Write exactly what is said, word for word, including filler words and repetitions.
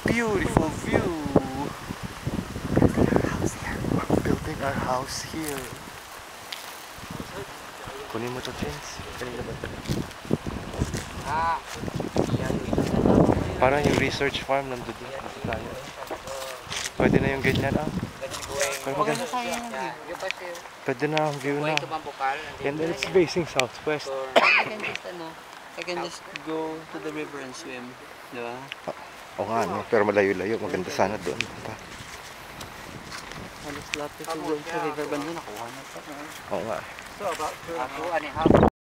beautiful view. We're building our house here. Kunin mo to, Chins. Kanina ba ito? Parang yung research farm nandun din. Pwede na yung ganyan ah. Pero maganda. Pwede na ang view na. And then it's facing southwest. I can just, ano, I can just go to the river and swim. Diba? Oo nga, no? Pero malayo-layo. Maganda sana doon. Halos lahat ito doon sa river band doon. Nakuha na pa. Oo nga. So about two and a half